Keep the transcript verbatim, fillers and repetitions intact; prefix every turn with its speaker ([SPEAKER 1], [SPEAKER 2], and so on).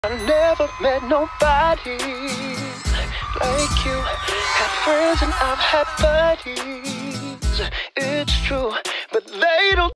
[SPEAKER 1] I never met nobody like you. Had friends and I've had buddies, it's true, but they don't